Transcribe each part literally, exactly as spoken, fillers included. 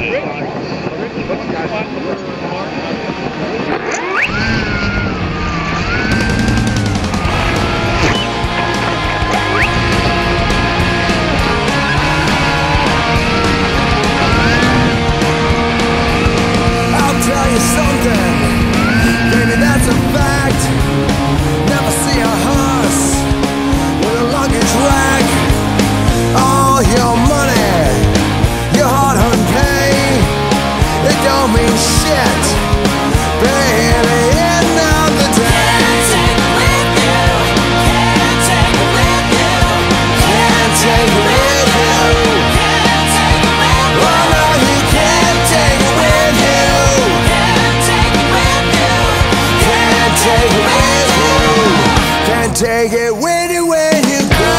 Take it with you when you go.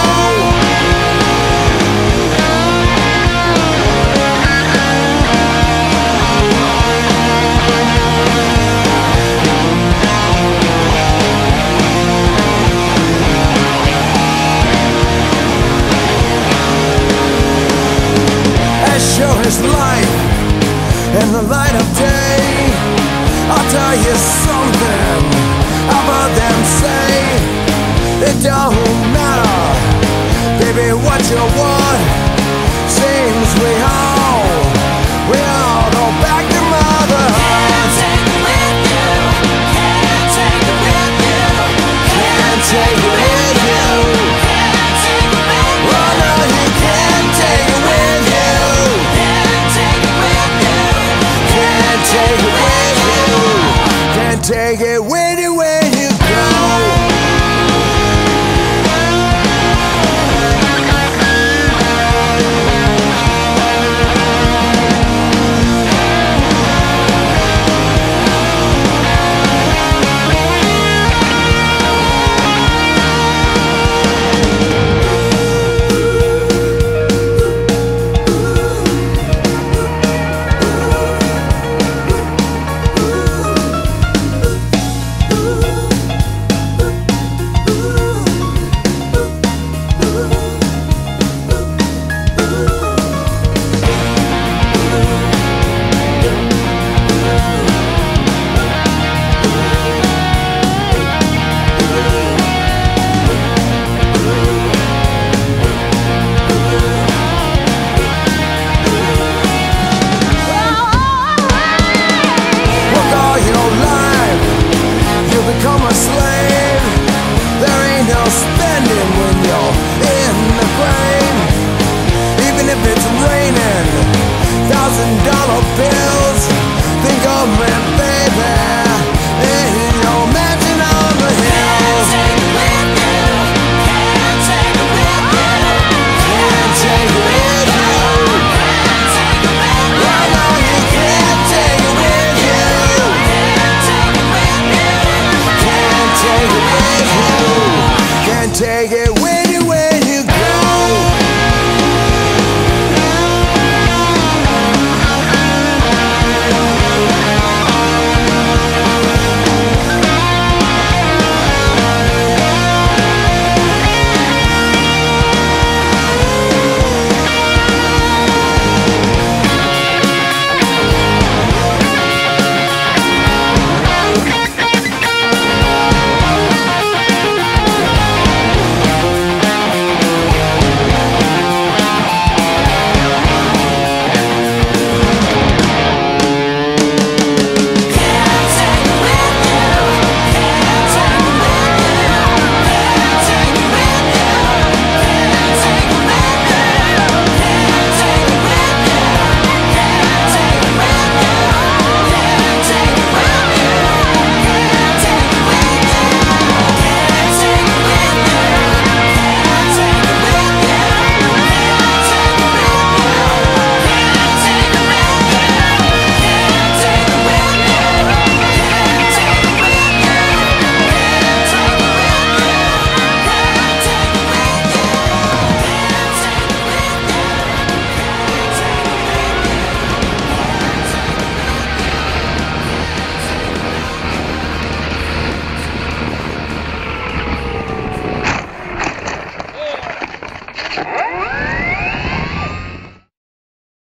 As sure as life in the light of day, I'll tell you something I've heard them say. It don't matter, baby, what you want. Seems we all, we all go back to motherhood. Can't take it with you, can't take it with you, can't take it with you, can't take it with you. Oh no, you can't take it with you, can't take it with you, can't take it with you, can't take it with you when you go. Become a slave. There ain't no spending when you're in the grave. Even if it's raining thousand dollar bills, think of me, baby, in your